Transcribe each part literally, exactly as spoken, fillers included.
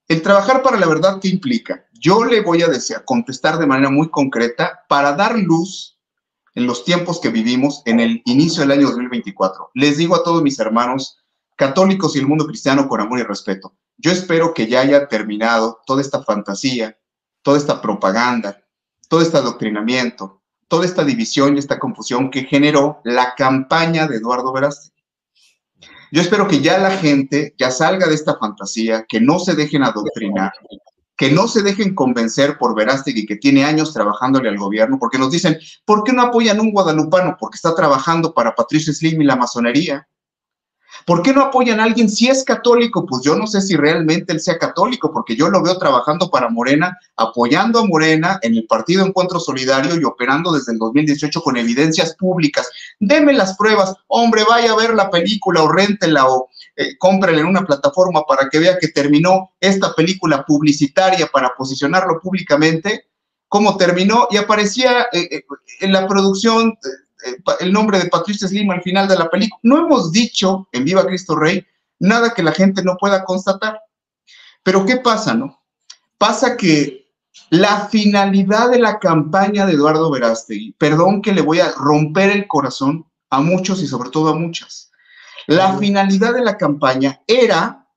el trabajar para la verdad, ¿qué implica? Yo le voy a decir, contestar de manera muy concreta para dar luz en los tiempos que vivimos en el inicio del año dos mil veinticuatro. Les digo a todos mis hermanos católicos y el mundo cristiano con amor y respeto, yo espero que ya haya terminado toda esta fantasía, toda esta propaganda, todo este adoctrinamiento, toda esta división y esta confusión que generó la campaña de Eduardo Verástegui. Yo espero que ya la gente ya salga de esta fantasía, que no se dejen adoctrinar, que no se dejen convencer por Verástegui, que tiene años trabajándole al gobierno, porque nos dicen, ¿por qué no apoyan a un guadalupano? Porque está trabajando para Patricio Slim y la masonería. ¿Por qué no apoyan a alguien si es católico? Pues yo no sé si realmente él sea católico, porque yo lo veo trabajando para Morena, apoyando a Morena en el Partido Encuentro Solidario y operando desde el dos mil dieciocho con evidencias públicas. Deme las pruebas, hombre, vaya a ver la película o réntela o eh, cómprela en una plataforma para que vea que terminó esta película publicitaria para posicionarlo públicamente, cómo terminó y aparecía eh, eh, en la producción eh, el nombre de Patricio Slim al final de la película. No hemos dicho en Viva Cristo Rey nada que la gente no pueda constatar. Pero ¿qué pasa, no? Pasa que la finalidad de la campaña de Eduardo Verástegui, perdón que le voy a romper el corazón a muchos y sobre todo a muchas, la finalidad de la campaña era,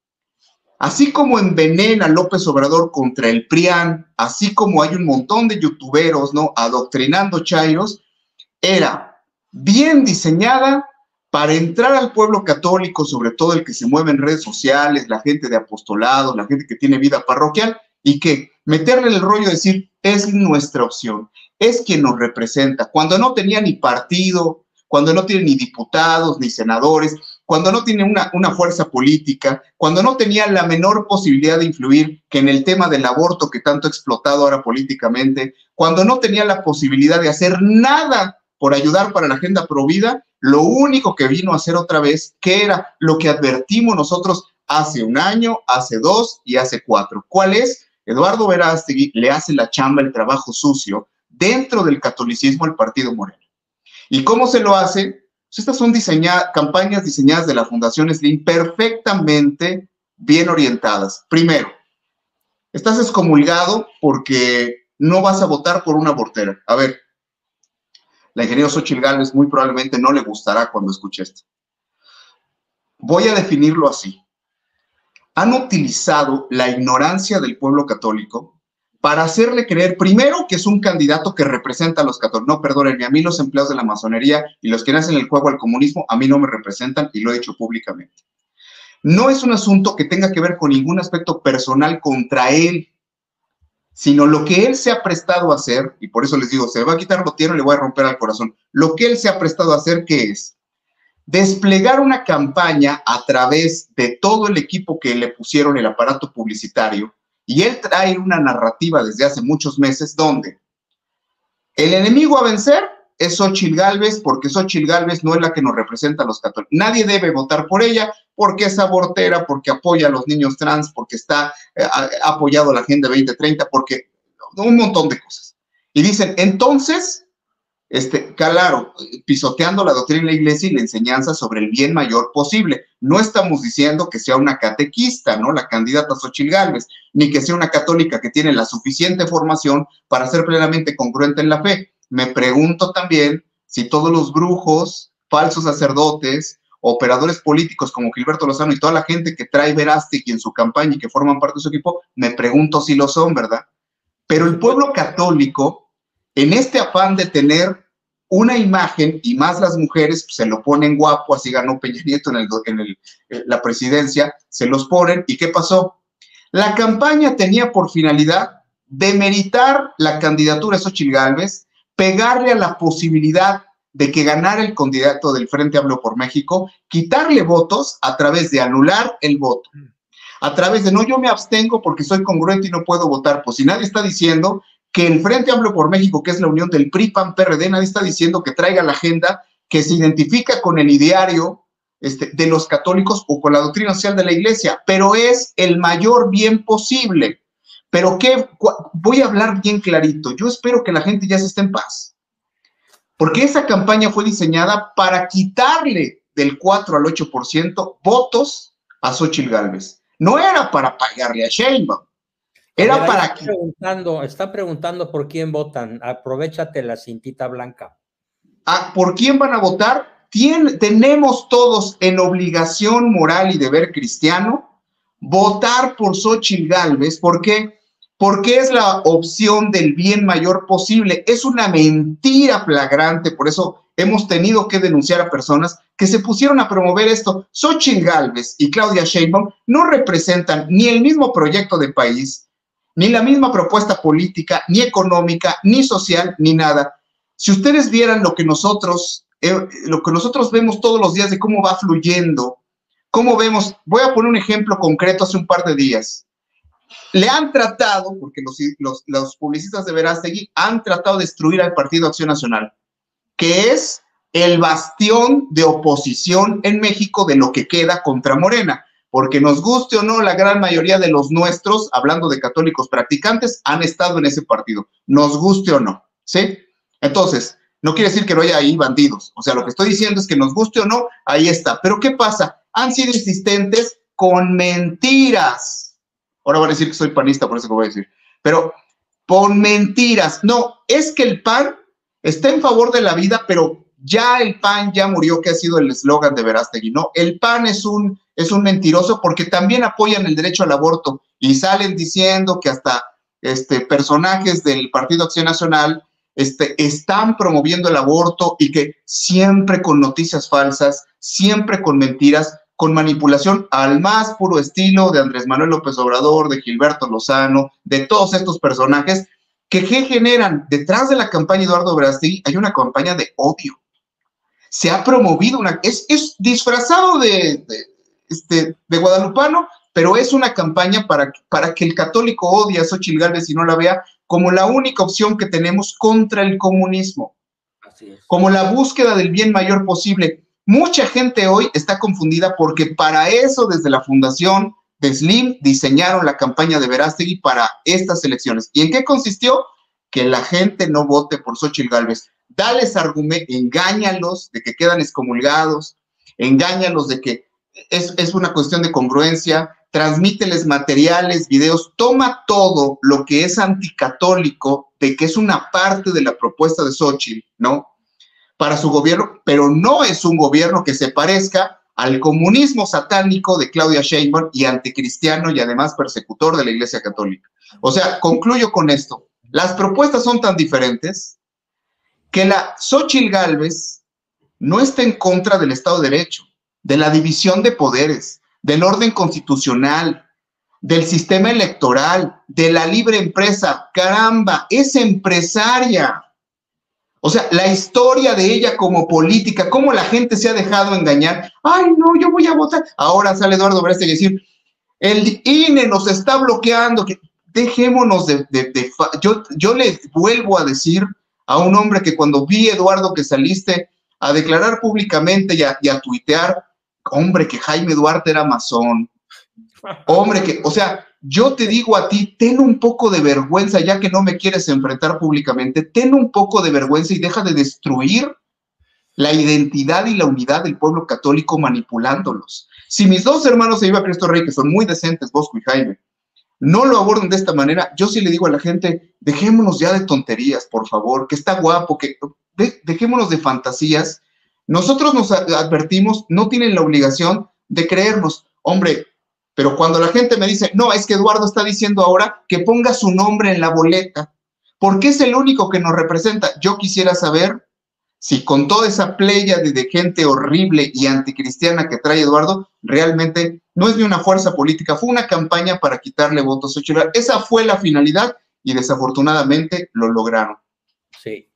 así como envenena López Obrador contra el PRIAN, así como hay un montón de youtuberos, ¿no?, adoctrinando chairos, era bien diseñada para entrar al pueblo católico, sobre todo el que se mueve en redes sociales, la gente de apostolado, la gente que tiene vida parroquial, y que meterle el rollo de decir, es nuestra opción, es quien nos representa, cuando no tenía ni partido, cuando no tiene ni diputados, ni senadores, cuando no tiene una, una fuerza política, cuando no tenía la menor posibilidad de influir que en el tema del aborto que tanto ha explotado ahora políticamente, cuando no tenía la posibilidad de hacer nada por ayudar para la agenda provida, lo único que vino a hacer otra vez, que era lo que advertimos nosotros hace un año, hace dos y hace cuatro. ¿Cuál es? Eduardo Verástegui le hace la chamba, el trabajo sucio, dentro del catolicismo al Partido Morena. ¿Y cómo se lo hace? Pues estas son diseñadas, campañas diseñadas de la Fundación Slim perfectamente bien orientadas. Primero, estás excomulgado porque no vas a votar por una abortera. A ver, la ingeniera Xóchitl Gálvez muy probablemente no le gustará cuando escuche esto. Voy a definirlo así. Han utilizado la ignorancia del pueblo católico para hacerle creer, primero, que es un candidato que representa a los católicos. No, perdónenme, a mí los empleados de la masonería y los que hacen el juego al comunismo, a mí no me representan y lo he dicho públicamente. No es un asunto que tenga que ver con ningún aspecto personal contra él, sino lo que él se ha prestado a hacer, y por eso les digo, se me va a quitar lo tierno y le voy a romper al corazón, lo que él se ha prestado a hacer, ¿qué es? Desplegar una campaña a través de todo el equipo que le pusieron el aparato publicitario, y él trae una narrativa desde hace muchos meses donde el enemigo a vencer es Xóchitl Gálvez, porque Xóchitl Gálvez no es la que nos representa a los católicos. Nadie debe votar por ella porque es abortera, porque apoya a los niños trans, porque está eh, ha apoyado la Agenda veinte treinta, porque un montón de cosas. Y dicen, entonces, este, claro, pisoteando la doctrina de la iglesia y la enseñanza sobre el bien mayor posible. No estamos diciendo que sea una catequista, ¿no?, la candidata Xóchitl Gálvez, ni que sea una católica que tiene la suficiente formación para ser plenamente congruente en la fe. Me pregunto también si todos los brujos, falsos sacerdotes, operadores políticos como Gilberto Lozano y toda la gente que trae Verástegui en su campaña y que forman parte de su equipo, me pregunto si lo son, ¿verdad? Pero el pueblo católico, en este afán de tener una imagen, y más las mujeres, pues, se lo ponen guapo, así ganó Peña Nieto en, el, en el, la presidencia, se los ponen, ¿y qué pasó? La campaña tenía por finalidad demeritar la candidatura de Xóchitl Gálvez, pegarle a la posibilidad de que ganara el candidato del Frente Amplio por México, quitarle votos a través de anular el voto, a través de no, yo me abstengo porque soy congruente y no puedo votar. Pues si nadie está diciendo que el Frente Amplio por México, que es la unión del P R I, P A N, P R D, nadie está diciendo que traiga la agenda que se identifica con el ideario este, de los católicos o con la doctrina social de la iglesia, pero es el mayor bien posible. Pero qué, voy a hablar bien clarito, yo espero que la gente ya se esté en paz, porque esa campaña fue diseñada para quitarle del cuatro al ocho por ciento votos a Xóchitl Gálvez. No era para pagarle a Sheinbaum. Era ver, para está que... Preguntando, está preguntando por quién votan. Aprovechate la cintita blanca. Ah, ¿por quién van a votar? Tien, tenemos todos en obligación moral y deber cristiano votar por Xóchitl Gálvez. ¿Por qué? Porque es la opción del bien mayor posible. Es una mentira flagrante, por eso hemos tenido que denunciar a personas que se pusieron a promover esto. Xóchitl Gálvez y Claudia Sheinbaum no representan ni el mismo proyecto de país, ni la misma propuesta política, ni económica, ni social, ni nada. Si ustedes vieran lo que nosotros, eh, lo que nosotros vemos todos los días de cómo va fluyendo, cómo vemos, voy a poner un ejemplo concreto hace un par de días. Le han tratado, porque los, los, los publicistas de Verástegui han tratado de destruir al Partido Acción Nacional, que es el bastión de oposición en México de lo que queda contra Morena. Porque nos guste o no, la gran mayoría de los nuestros, hablando de católicos practicantes, han estado en ese partido, nos guste o no, ¿sí? Entonces, no quiere decir que no haya ahí bandidos, o sea, lo que estoy diciendo es que nos guste o no, ahí está. Pero ¿qué pasa? Han sido insistentes con mentiras. Ahora van a decir que soy panista, por eso que voy a decir, pero con mentiras. No, es que el P A N está en favor de la vida, pero ya el P A N ya murió, que ha sido el eslogan de Verástegui, ¿no? El P A N es un, es un mentiroso porque también apoyan el derecho al aborto y salen diciendo que hasta este, personajes del Partido Acción Nacional este, están promoviendo el aborto y que siempre con noticias falsas, siempre con mentiras, con manipulación al más puro estilo de Andrés Manuel López Obrador, de Gilberto Lozano, de todos estos personajes que ¿qué generan? Detrás de la campaña Eduardo Verástegui hay una campaña de odio. Se ha promovido una... Es, es disfrazado de, de, este, de guadalupano, pero es una campaña para, para que el católico odie a Xóchitl Gálvez y no la vea como la única opción que tenemos contra el comunismo. Así es. Como la búsqueda del bien mayor posible. Mucha gente hoy está confundida porque para eso desde la fundación de Slim diseñaron la campaña de Verástegui para estas elecciones. ¿Y en qué consistió? Que la gente no vote por Xóchitl Gálvez. Dales argumentos, engáñalos de que quedan excomulgados, engáñalos de que es, es una cuestión de congruencia, transmíteles materiales, videos, toma todo lo que es anticatólico, de que es una parte de la propuesta de Xóchitl, ¿no? Para su gobierno, pero no es un gobierno que se parezca al comunismo satánico de Claudia Sheinbaum y anticristiano y además persecutor de la Iglesia Católica. O sea, concluyo con esto. Las propuestas son tan diferentes que la Xóchitl Gálvez no está en contra del Estado de Derecho, de la división de poderes, del orden constitucional, del sistema electoral, de la libre empresa. Caramba, es empresaria. O sea, la historia de ella como política, cómo la gente se ha dejado engañar. Ay, no, yo voy a votar. Ahora sale Eduardo Verástegui a decir, el I N E nos está bloqueando. Que dejémonos de... de, de yo, yo le vuelvo a decir a un hombre que cuando vi, Eduardo, que saliste a declarar públicamente y a, y a tuitear, hombre, que Jaime Duarte era masón. Hombre, que, o sea, yo te digo a ti, ten un poco de vergüenza, ya que no me quieres enfrentar públicamente, ten un poco de vergüenza y deja de destruir la identidad y la unidad del pueblo católico manipulándolos. Si mis dos hermanos de Viva Cristo Rey, que son muy decentes, Bosco y Jaime, no lo abordan de esta manera, yo sí le digo a la gente, dejémonos ya de tonterías, por favor, que está guapo, que de, dejémonos de fantasías. Nosotros nos advertimos, no tienen la obligación de creernos, hombre. Pero cuando la gente me dice, no, es que Eduardo está diciendo ahora que ponga su nombre en la boleta, porque es el único que nos representa. Yo quisiera saber si con toda esa playa de, de gente horrible y anticristiana que trae Eduardo, realmente no es ni una fuerza política, fue una campaña para quitarle votos a Xóchitl. Esa fue la finalidad y desafortunadamente lo lograron. Sí.